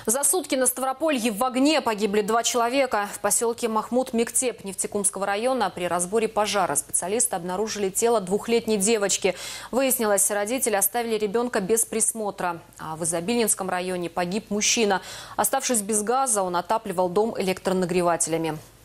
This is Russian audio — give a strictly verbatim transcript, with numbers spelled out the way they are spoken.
За сутки на Ставрополье в огне погибли два человека. В поселке Махмуд-Мектеп Нефтекумского района при разборе пожара специалисты обнаружили тело двухлетней девочки. Выяснилось, родители оставили ребенка без присмотра. А в Изобильнинском районе погиб мужчина. Оставшись без газа, он отапливал дом электронагревателями.